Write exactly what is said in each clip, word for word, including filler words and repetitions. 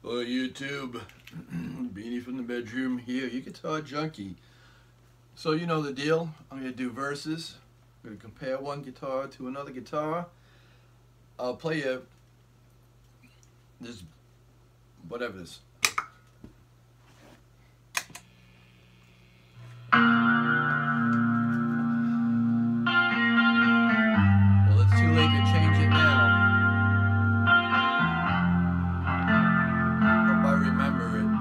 Hello YouTube, Beanie from the bedroom here, your guitar junkie. So you know the deal, I'm going to do verses. I'm going to compare one guitar to another guitar. I'll play you this, whatever this. Well, it's too late to change it now. Remember it.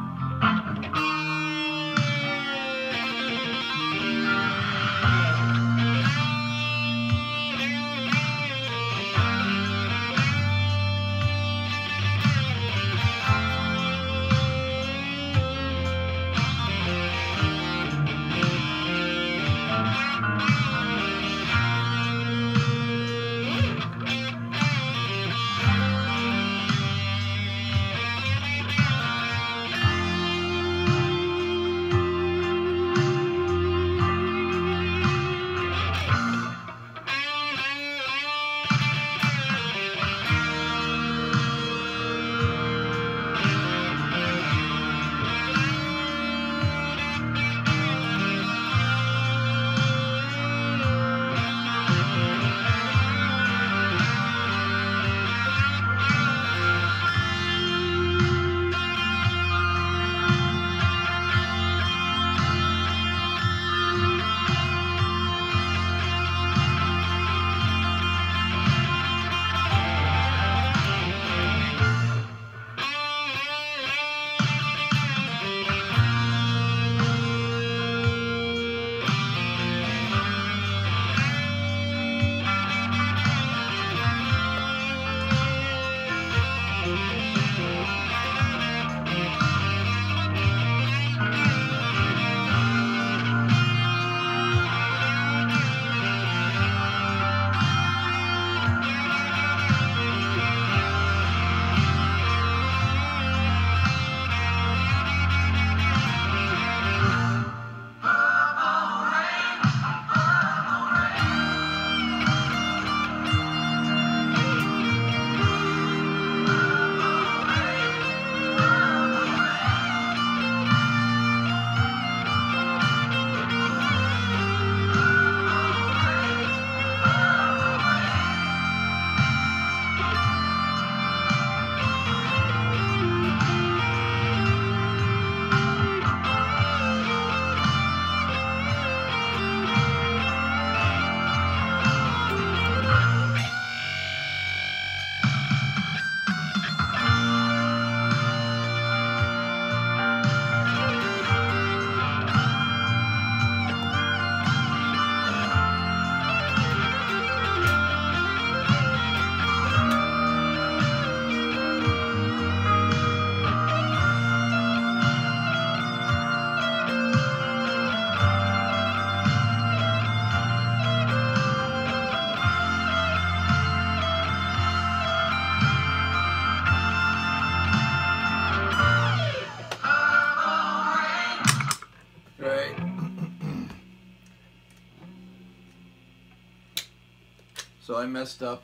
So I messed up.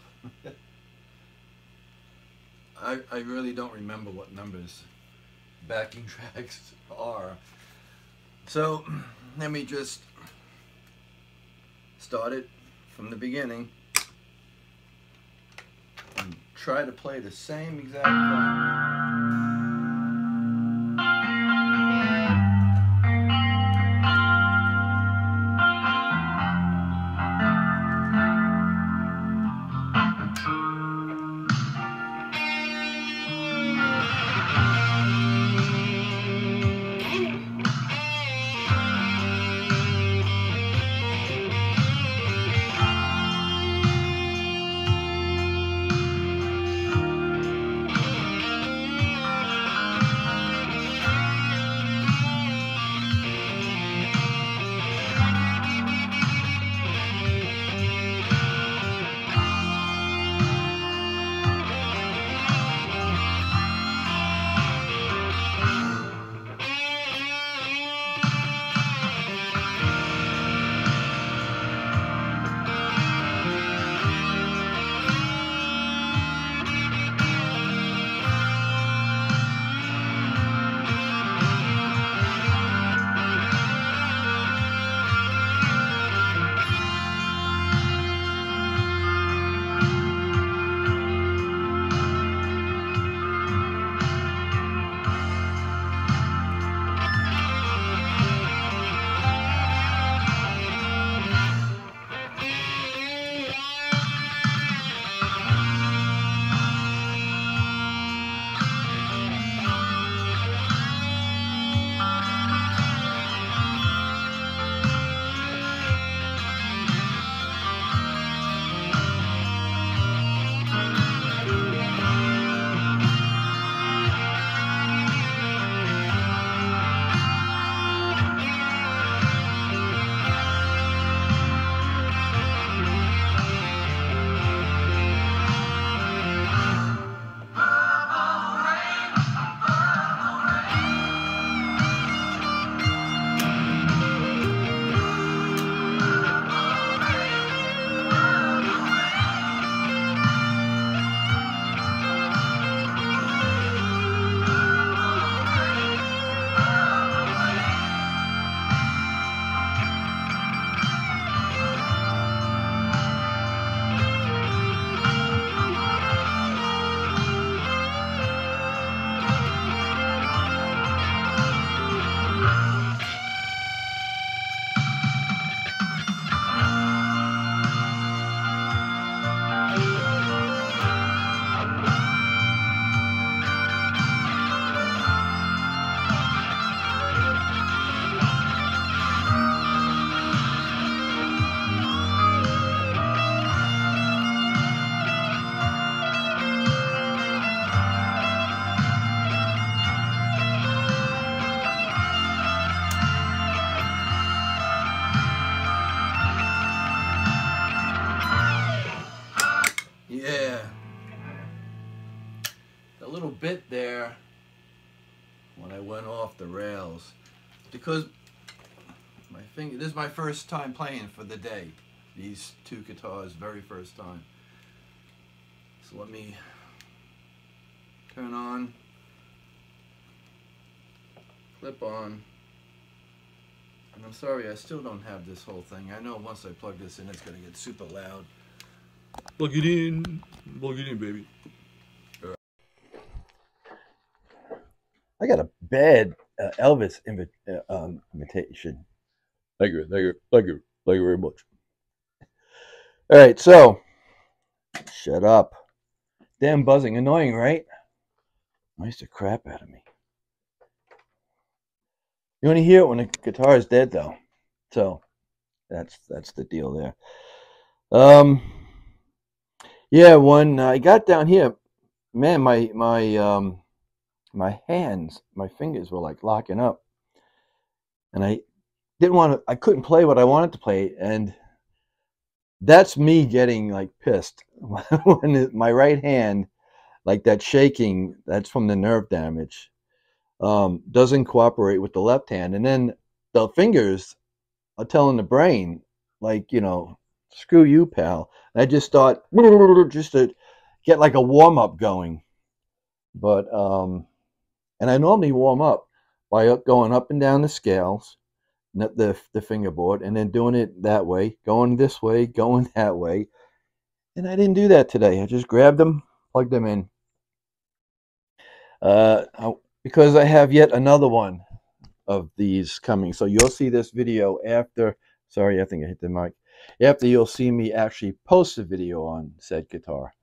I, I really don't remember what numbers backing tracks are. So let me just start it from the beginning and try to play the same exact thing. went off the rails because my finger, this is my first time playing for the day. These two guitars, very first time. So let me turn on, clip on, and I'm sorry I still don't have this whole thing. I know once I plug this in it's going to get super loud. Plug it in, plug it in, baby. Right. I got a bad uh, Elvis invi uh, um, invitation. Thank you, thank you, thank you, thank you very much. All right, so shut up. Damn buzzing, annoying, right? Annoys the crap out of me. You only hear it when the guitar is dead, though. So that's that's the deal there. Um, yeah, when I got down here, man, my my um my hands, my fingers were like locking up, and I didn't want to. I couldn't play what I wanted to play, and that's me getting like pissed when it, my right hand, like that shaking, that's from the nerve damage, um, doesn't cooperate with the left hand, and then the fingers are telling the brain, like, you know, screw you, pal. And I just start just to get like a warm up going, but um, and I normally warm up by going up and down the scales, the the fingerboard, and then doing it that way, going this way, going that way. And I didn't do that today. I just grabbed them, plugged them in. Uh, I, because I have yet another one of these coming. So you'll see this video after, sorry, I think I hit the mic. After you'll see me actually post a video on said guitar.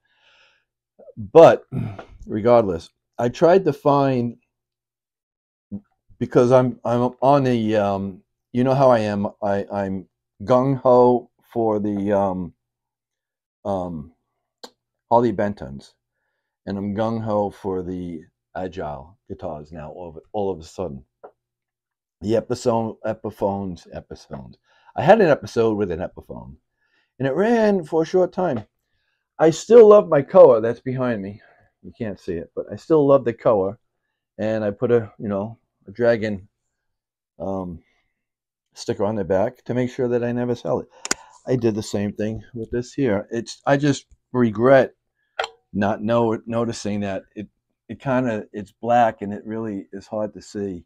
But regardless, I tried to find, because I'm I'm on the, um, you know how I am, I, I'm gung-ho for the um, um, Harley Bentons, and I'm gung-ho for the Agile guitars now all of, all of a sudden. The episode, Epiphones, Epiphones. I had an episode with an Epiphone, and it ran for a short time. I still love my Koa that's behind me. You can't see it, but I still love the Koa, and I put a, you know, a dragon um, sticker on the back to make sure that I never sell it. I did the same thing with this here. It's I just regret not know noticing that it it kind of it's black and it really is hard to see.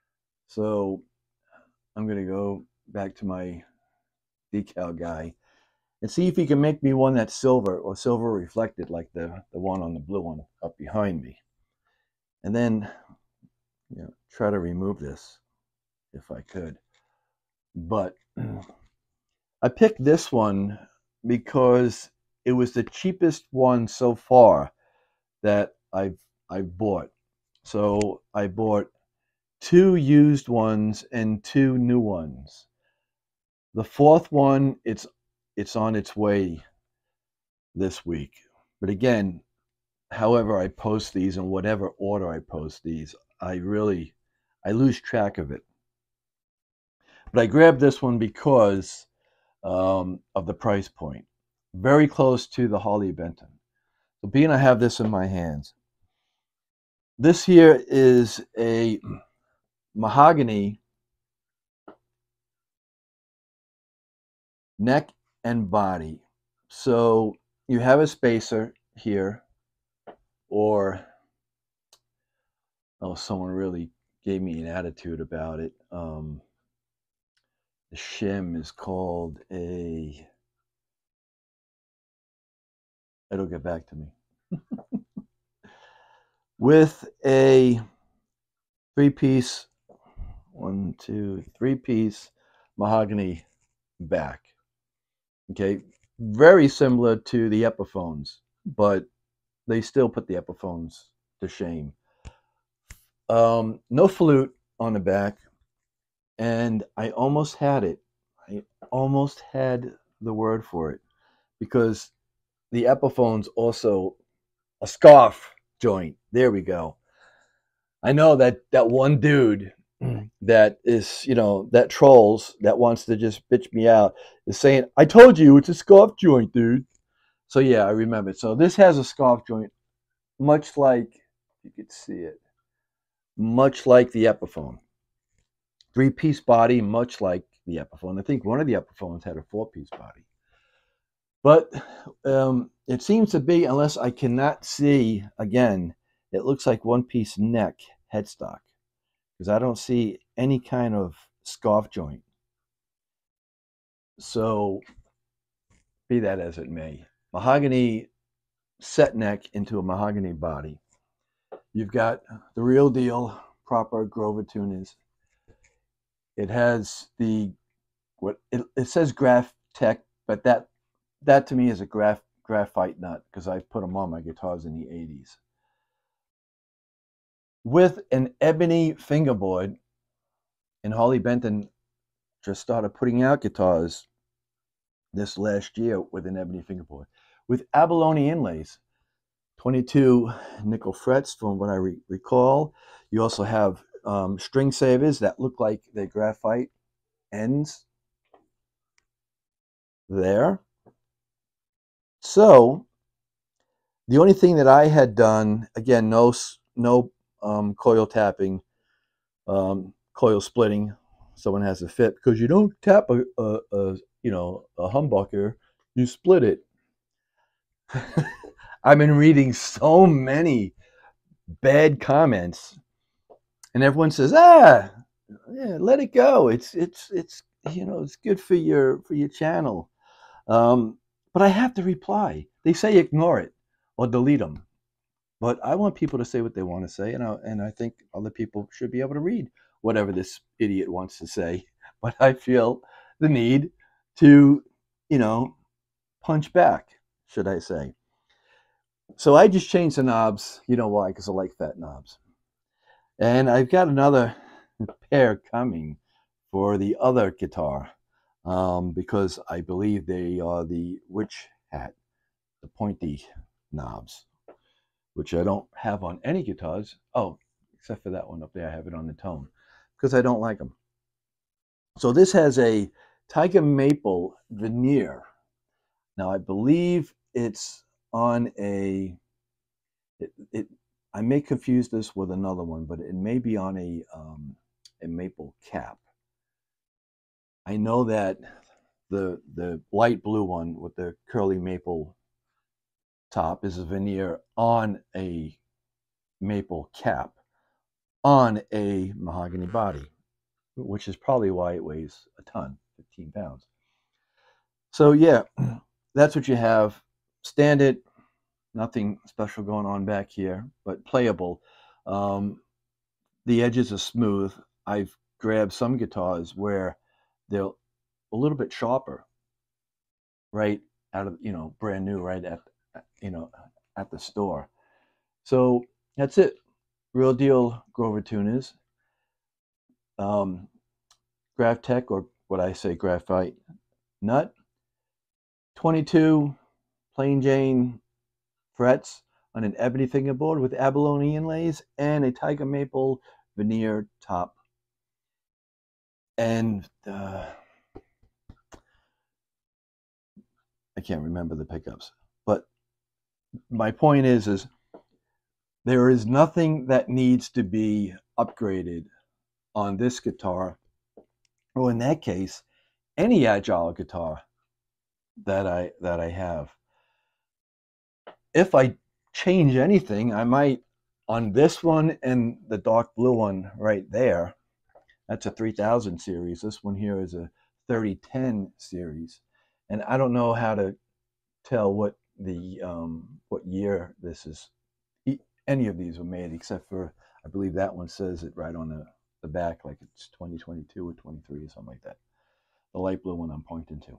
So I'm gonna go back to my decal guy and see if he can make me one that's silver or silver reflected, like the the one on the blue one up behind me, and then, you know, try to remove this if I could. But I picked this one because it was the cheapest one so far that I've I've bought. So I bought two used ones and two new ones. The fourth one, it's it's on its way this week. But again, however I post these in whatever order I post these, I really I lose track of it. But I grabbed this one because um, of the price point, very close to the Harley Benton. So being I have this in my hands, this here is a mahogany neck and body. So you have a spacer here, or, oh, someone really gave me an attitude about it. Um, the shim is called a, it'll get back to me. With a three-piece, one, two, three-piece mahogany back. Okay, very similar to the Epiphones, but they still put the Epiphones to shame. Um, no flute on the back, and I almost had it. I almost had the word for it, because the Epiphones also a scarf joint. There we go. I know that that one dude that is, you know, that trolls, that wants to just bitch me out, is saying, I told you it's a scarf joint, dude. So yeah, I remember. So this has a scarf joint, much like, you could see it, much like the Epiphone. Three-piece body, much like the Epiphone. I think one of the Epiphones had a four-piece body. But um, it seems to be, unless I cannot see, again, it looks like one-piece neck headstock, because I don't see any kind of scarf joint. So, be that as it may, mahogany set neck into a mahogany body. You've got the real deal, proper Grover tuners. It has the, what it, it says Graph Tech, but that that to me is a graph graphite nut, because I've put them on my guitars in the eighties. With an ebony fingerboard, and Harley Benton just started putting out guitars this last year with an ebony fingerboard, with abalone inlays, twenty-two nickel frets from what I re recall. You also have um, string savers that look like they're graphite ends there. So the only thing that I had done, again, no no um, coil tapping, um, coil splitting. Someone has a fit, because you don't tap a, a, a you know a humbucker, you split it. I've been reading so many bad comments, and everyone says, ah, yeah, let it go. It's it's it's you know it's good for your for your channel. Um, but I have to reply. They say ignore it or delete them. But I want people to say what they want to say, and I, and I think other people should be able to read whatever this idiot wants to say. But I feel the need to, you know, punch back, should I say. So I just changed the knobs. You know why? Because I like fat knobs. And I've got another pair coming for the other guitar, um, because I believe they are the witch hat, the pointy knobs, which I don't have on any guitars. Oh, except for that one up there, I have it on the tone, because I don't like them. So this has a tiger maple veneer. Now I believe it's on a, it, it I may confuse this with another one, but it may be on a, um, a maple cap. I know that the, the light blue one with the curly maple top is a veneer on a maple cap on a mahogany body, which is probably why it weighs a ton, fifteen pounds. So yeah, that's what you have. Standard, nothing special going on back here, but playable. Um, the edges are smooth. I've grabbed some guitars where they're a little bit sharper, right out of, you know, brand new, right at, you know, at the store. So that's it. Real deal Grover tuners. Um, Graph Tech, or what I say graphite nut. twenty-two plain Jane frets on an ebony fingerboard with abalone inlays and a tiger maple veneer top. And uh, I can't remember the pickups, but my point is, is there is nothing that needs to be upgraded on this guitar, or in that case, any Agile guitar that I that I have. If I change anything, I might, on this one and the dark blue one right there, that's a three thousand series. This one here is a thirty ten series, and I don't know how to tell what the um, what year this is. Any of these were made, except for, I believe that one says it right on the, the back, like it's twenty twenty-two or twenty-three or something like that. The light blue one I'm pointing to.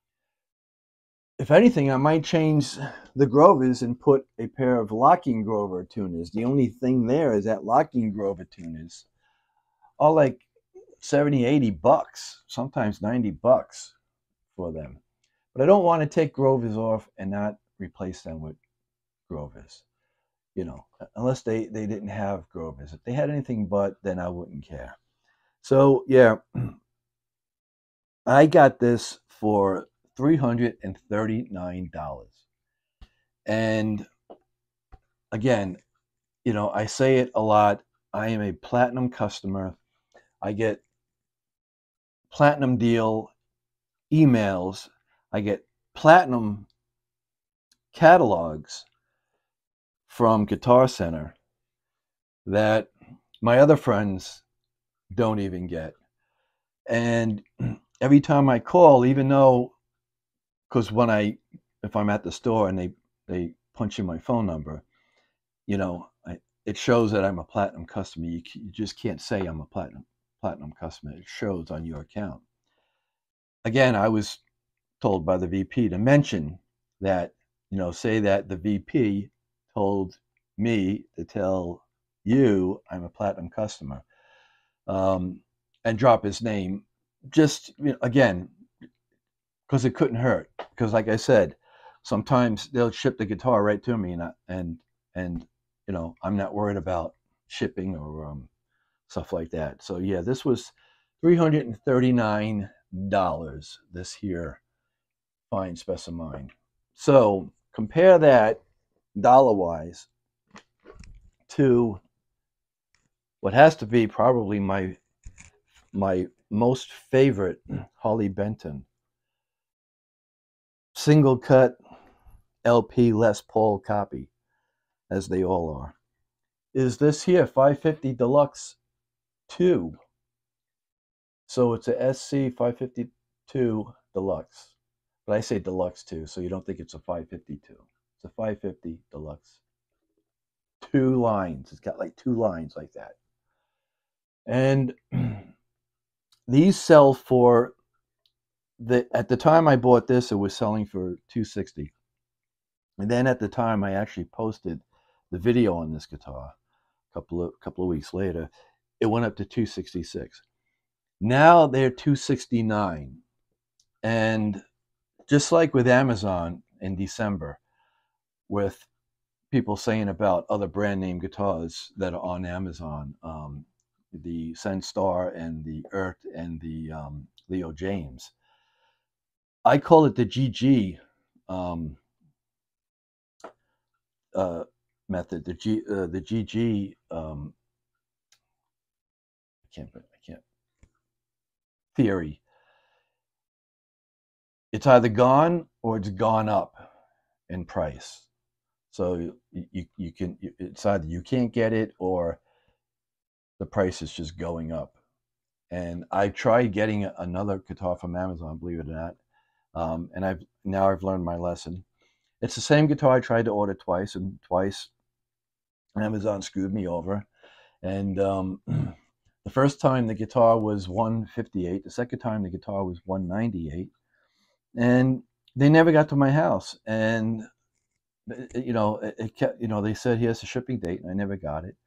If anything, I might change the Grovers and put a pair of locking Grover tuners. The only thing there is that locking Grover tuners are like seventy, eighty bucks, sometimes ninety bucks for them. But I don't want to take Grovers off and not replace them with Grovers, you know, unless they, they didn't have Grovers. If they had anything but, then I wouldn't care. So, yeah, I got this for three hundred thirty-nine dollars. And again, you know, I say it a lot. I am a platinum customer. I get platinum deal emails. I get platinum catalogs from Guitar Center that my other friends don't even get. And every time I call, even though, because when I, if I'm at the store and they, they punch in my phone number, you know, I, it shows that I'm a platinum customer. You, you just can't say I'm a platinum platinum customer. It shows on your account. Again, I was told by the V P to mention that, you know, say that the V P told me to tell you I'm a platinum customer, um, and drop his name. Just, you know, again, because it couldn't hurt. Because like I said, sometimes they'll ship the guitar right to me, and I, and and you know, I'm not worried about shipping or um, stuff like that. So yeah, this was three hundred thirty-nine dollars. This here fine specimen. So compare that dollar wise to what has to be probably my my most favorite Harley Benton single cut L P Les Paul copy, as they all are, is this here five fifty Deluxe two. So it's a S C five fifty-two Deluxe, but I say Deluxe two, so you don't think it's a five fifty-two. It's a five fifty Deluxe. Two lines. It's got like two lines like that. And these sell for, the at the time I bought this, it was selling for two sixty. And then at the time I actually posted the video on this guitar, a couple of couple of weeks later, it went up to two sixty-six. Now they're two sixty-nine. And just like with Amazon in December, with people saying about other brand name guitars that are on Amazon, um, the Senstar and the Ert and the um, Leo James. I call it the G G um, uh, method, the G uh, the G G. Um, I can't I can't theory. It's either gone or it's gone up in price. So you, you, you can, it's either you can't get it or the price is just going up. And I tried getting another guitar from Amazon, believe it or not. Um, and I've, now I've learned my lesson. It's the same guitar I tried to order twice, and twice Amazon screwed me over. And um, the first time the guitar was one fifty-eight. The second time the guitar was one ninety-eight. And they never got to my house. And you know, it kept, you know, they said here's the shipping date, and I never got it.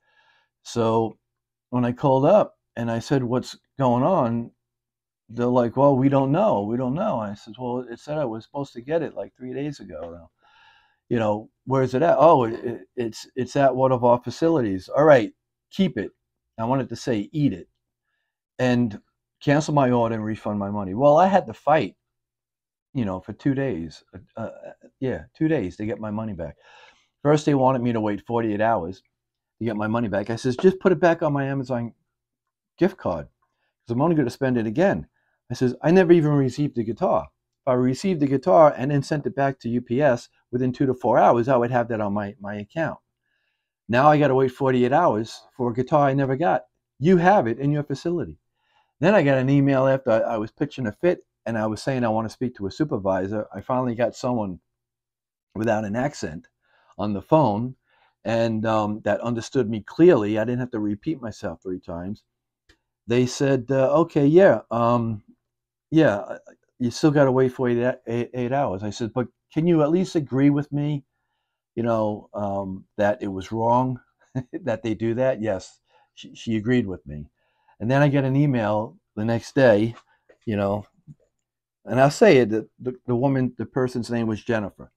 So when I called up and I said, what's going on? They're like, well, we don't know. We don't know. And I said, well, it said I was supposed to get it like three days ago. You know, where's it at? Oh, it, it, it's it's at one of our facilities. All right, keep it. I wanted to say eat it and cancel my order and refund my money. Well, I had to fight, you know, for two days. Uh, yeah, two days to get my money back. First, they wanted me to wait forty-eight hours to get my money back. I says, just put it back on my Amazon gift card because I'm only going to spend it again. I says, I never even received the guitar. If I received the guitar and then sent it back to U P S within two to four hours, I would have that on my, my account. Now I got to wait forty-eight hours for a guitar I never got. You have it in your facility. Then I got an email after I, I was pitching a fit and I was saying I want to speak to a supervisor. I finally got someone without an accent on the phone and um, that understood me clearly. I didn't have to repeat myself three times. They said, uh, okay, yeah, um, yeah, you still got to wait for eight, eight, eight hours. I said, but can you at least agree with me, you know, um, that it was wrong that they do that? Yes, she, she agreed with me. And then I get an email the next day, you know, and I'll say it, the, the, the woman, the person's name was Jennifer,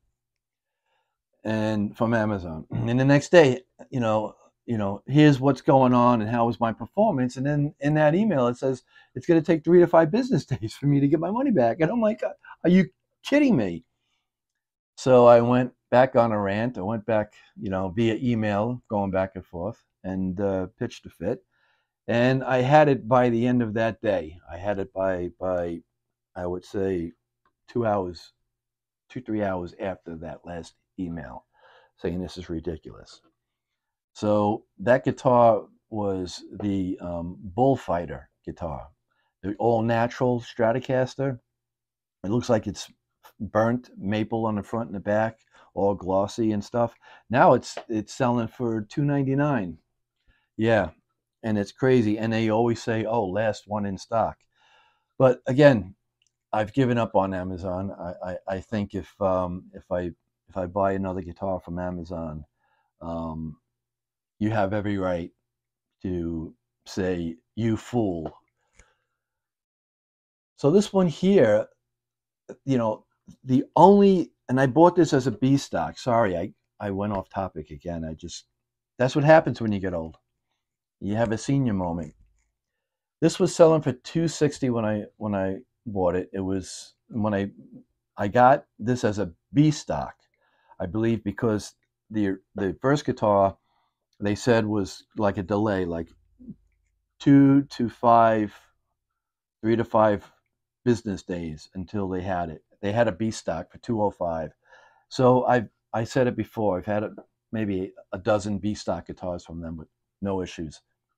and from Amazon. And the next day, you know, you know, here's what's going on and how was my performance. And then in that email, it says it's going to take three to five business days for me to get my money back. And I'm like, are you kidding me? So I went back on a rant. I went back, you know, via email, going back and forth. and uh, pitch to fit. And I had it by the end of that day. I had it by, by I would say, two hours, two, three hours after that last email saying this is ridiculous. So that guitar was the um, Bullfighter guitar, the all-natural Stratocaster. It looks like it's burnt maple on the front and the back, all glossy and stuff. Now it's it's selling for two ninety-nine. Yeah, and it's crazy. And they always say, "Oh, last one in stock." But again, I've given up on Amazon. I I, I think if um, if I if I buy another guitar from Amazon, um, you have every right to say, "You fool." So this one here, you know, the only, and I bought this as a B stock. Sorry, I, I went off topic again. I just, that's what happens when you get old. You have a senior moment. This was selling for two sixty when I when I bought it. It was when I I got this as a B stock, I believe, because the the first guitar they said was like a delay, like two to five, three to five business days until they had it. They had a B stock for two oh five. So I I said it before. I've had a, maybe a dozen B stock guitars from them, but no issues.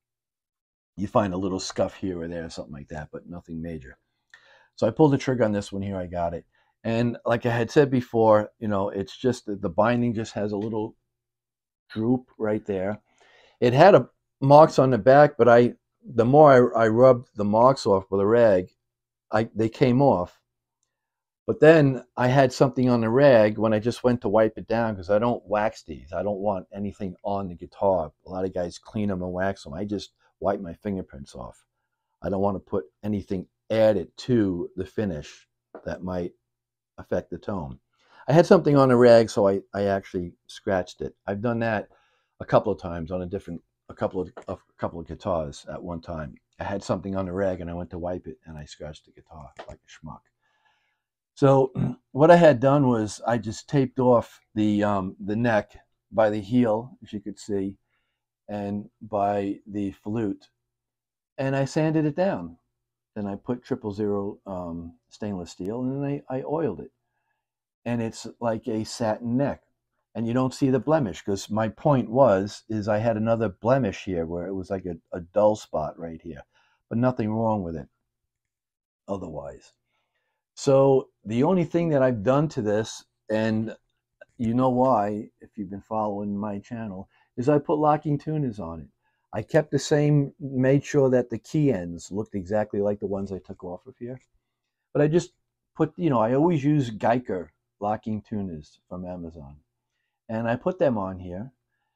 You find a little scuff here or there, or something like that, but nothing major. So I pulled the trigger on this one here. I got it, and like I had said before, you know, it's just the, the binding just has a little droop right there. It had a marks on the back, but I the more I, I rubbed the marks off with a rag, I they came off. But then I had something on the rag when I just went to wipe it down, because I don't wax these. I don't want anything on the guitar. A lot of guys clean them and wax them. I just wipe my fingerprints off. I don't want to put anything added to the finish that might affect the tone. I had something on the rag, so I, I actually scratched it. I've done that a couple of times on a different, a couple of a couple of guitars at one time. I had something on the rag and I went to wipe it and I scratched the guitar like a schmuck. So what I had done was I just taped off the um, the neck by the heel, as you could see, and by the flute, and I sanded it down. Then I put triple zero um, stainless steel, and then I, I oiled it, and it's like a satin neck, and you don't see the blemish, because my point was is I had another blemish here where it was like a, a dull spot right here, but nothing wrong with it otherwise. So the only thing that I've done to this, and you know why if you've been following my channel, is I put locking tuners on it. I kept the same, made sure that the key ends looked exactly like the ones I took off of here. But I just put, you know, I always use Geiger locking tuners from Amazon. And I put them on here.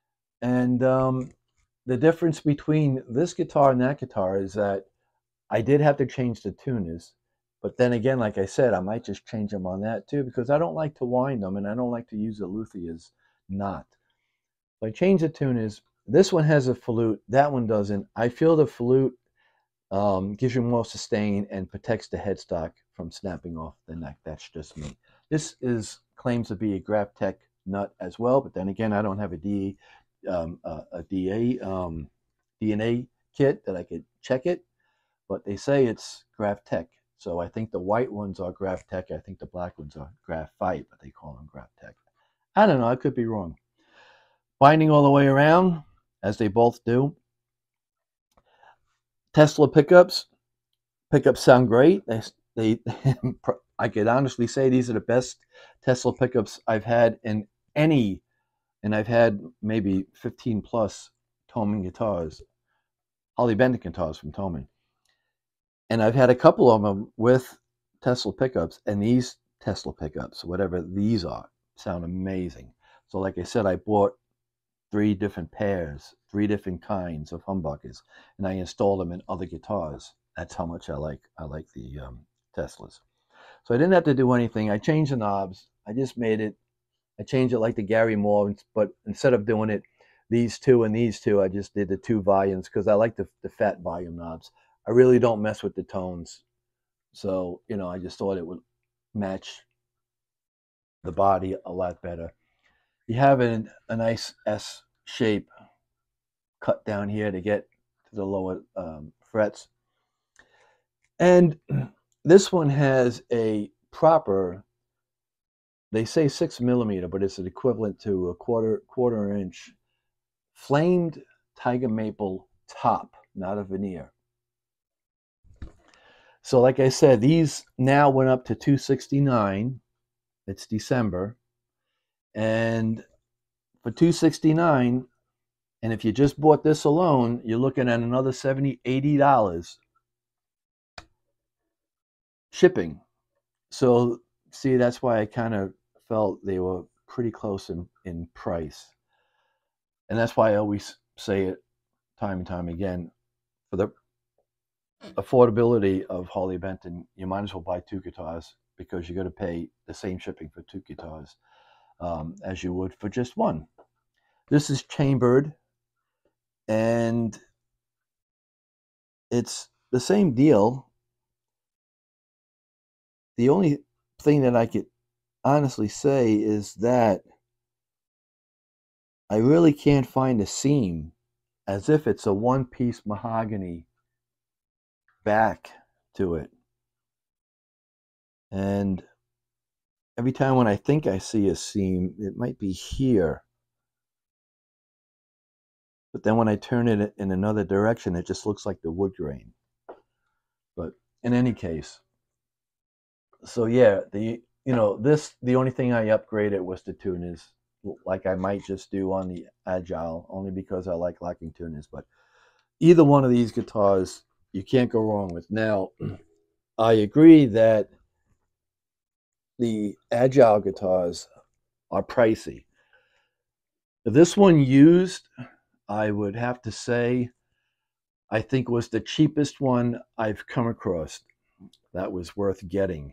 And um, the difference between this guitar and that guitar is that I did have to change the tuners. But then again, like I said, I might just change them on that too, because I don't like to wind them and I don't like to use a luthier's knot. So I changed the tuners. This one has a flute, that one doesn't. I feel the flute um, gives you more sustain and protects the headstock from snapping off the neck. That's just me. This is claims to be a Graphtec nut as well, but then again, I don't have a D um, a, a D A um, D N A kit that I could check it, but they say it's Graphtec. So I think the white ones are Graphtec. I think the black ones are Graphite, but they call them Graphtec. I don't know. I could be wrong. Binding all the way around, as they both do. Tesla pickups. Pickups sound great. They, they, I could honestly say these are the best Tesla pickups I've had in any, and I've had maybe fifteen plus Thomann guitars, Harley Benton guitars from Thomann. And I've had a couple of them with Tesla pickups, and these Tesla pickups, whatever these are, sound amazing. So like I said, I bought three different pairs, three different kinds of humbuckers, and I installed them in other guitars. That's how much I like I like the um, Teslas. So I didn't have to do anything. I changed the knobs. I just made it. I changed it like the Gary Moore, but instead of doing it these two and these two, I just did the two volumes because I like the, the fat volume knobs. I really don't mess with the tones. So, you know, I just thought it would match the body a lot better. You have a, a nice S shape cut down here to get to the lower um, frets. And this one has a proper, they say six millimeter, but it's an equivalent to a quarter quarter inch flamed tiger maple top, not a veneer. So like I said, these now went up to two sixty-nine. It's December. And for two sixty-nine, and if you just bought this alone, you're looking at another seventy, eighty dollars shipping. So see, that's why I kind of felt they were pretty close in, in price. And that's why I always say it time and time again, for the affordability of Harley Benton, you might as well buy two guitars, because you're going to pay the same shipping for two guitars um, as you would for just one. This is chambered, and it's the same deal. The only thing that I could honestly say is that I really can't find a seam, as if it's a one-piece mahogany back to it. And every time when I think I see a seam, it might be here. But then when I turn it in another direction, it just looks like the wood grain. But in any case, so yeah, the you know this the only thing I upgraded was the tuners, like I might just do on the Agile, only because I like locking tuners. But either one of these guitars, you can't go wrong with. Now, I agree that the Agile guitars are pricey. This one used, I would have to say, I think was the cheapest one I've come across that was worth getting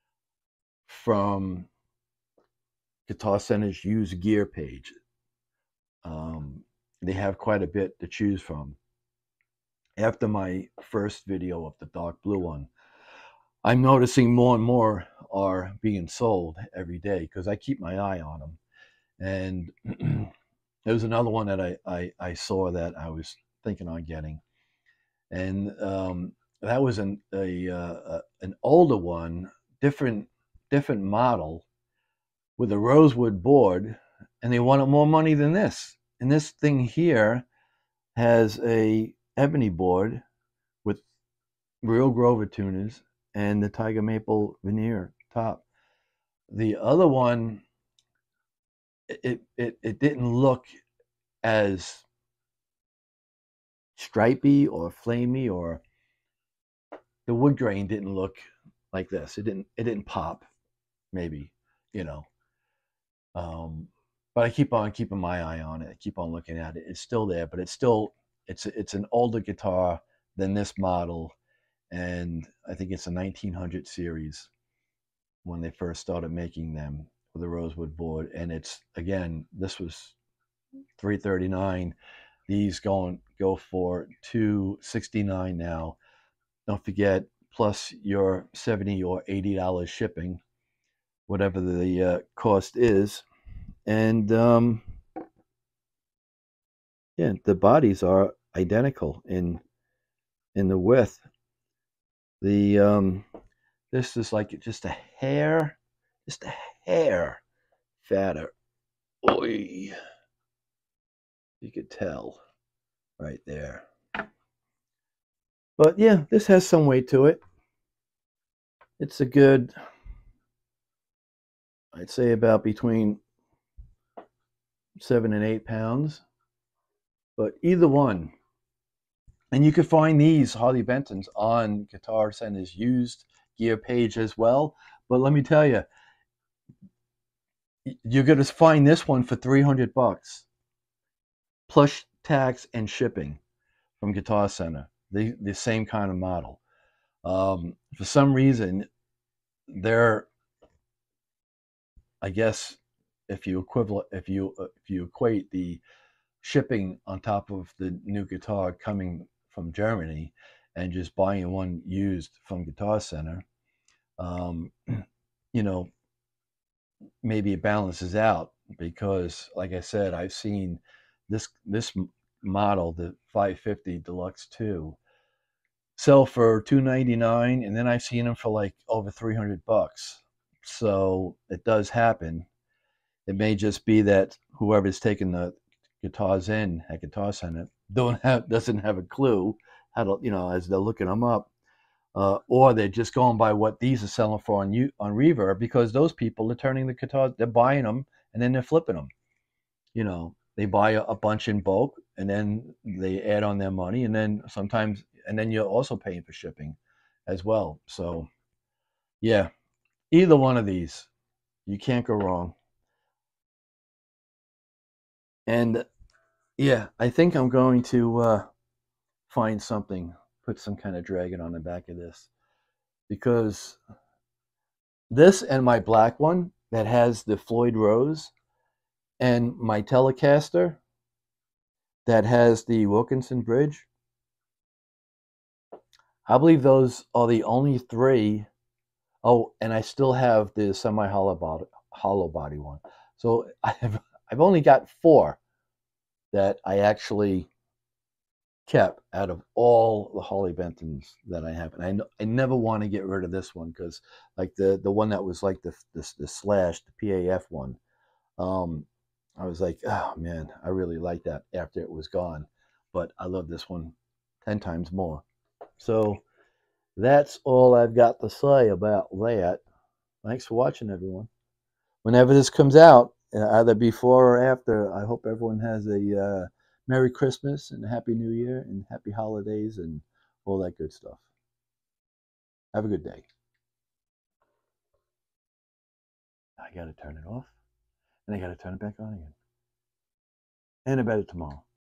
from Guitar Center's used gear page. Um, they have quite a bit to choose from. After my first video of the dark blue one, I'm noticing more and more are being sold every day, because I keep my eye on them. And there was another one that I, I, I saw that I was thinking on getting. And um, that was an, a, uh, an older one, different, different model, with a rosewood board, and they wanted more money than this. And this thing here has a ebony board with real Grover tuners and the tiger maple veneer top. The other one, it it, it didn't look as stripy or flamey, or the wood grain didn't look like this. It didn't it didn't pop, maybe, you know. Um, but I keep on keeping my eye on it. I keep on looking at it. It's still there, but it's still it's it's an older guitar than this model, and I think it's a nineteen hundred series when they first started making them with a rosewood board. And it's, again, this was three thirty-nine. These going go for two sixty-nine now. Don't forget, plus your seventy or eighty dollars shipping, whatever the uh, cost is. And um, yeah, the bodies are identical in in the width. The um, this is like just a hair, just a hair fatter. Oy. You could tell right there. But yeah, this has some weight to it. It's a good, I'd say about between seven and eight pounds. But either one. And you can find these Harley Bentons on Guitar Center's used gear page as well. But let me tell you, you're going to find this one for three hundred bucks. Plus tax and shipping from Guitar Center. The, the same kind of model. Um, for some reason, they're, I guess, if you equivalent, if you uh, if you equate the shipping on top of the new guitar coming from Germany and just buying one used from Guitar Center, um, you know, maybe it balances out, because, like I said, I've seen this this model, the five fifty Deluxe two, sell for two ninety-nine, and then I've seen them for like over three hundred bucks. So it does happen. It may just be that whoever's taking the guitars in at Guitar Center don't have doesn't have a clue how to, you know, as they're looking them up, uh, or they're just going by what these are selling for on you on Reverb, because those people are turning the guitars, they're buying them and then they're flipping them. You know, they buy a, a bunch in bulk and then they add on their money, and then sometimes, and then you're also paying for shipping as well. So yeah, either one of these, you can't go wrong. And yeah, I think I'm going to uh, find something, put some kind of dragon on the back of this, because this and my black one that has the Floyd Rose, and my Telecaster that has the Wilkinson bridge, I believe those are the only three. Oh, and I still have the semi hollow body, hollow body one. So I've I've only got four that I actually kept out of all the Harley Bentons that I have, and I I never want to get rid of this one, because like the the one that was like the the, the slash the P A F one, um, I was like, oh man, I really like that after it was gone, but I love this one ten times more. So that's all I've got to say about that. Thanks for watching, everyone. Whenever this comes out, either before or after, I hope everyone has a uh, Merry Christmas and a Happy New Year and Happy Holidays and all that good stuff. Have a good day. I got to turn it off, and I got to turn it back on again. And I bet it tomorrow.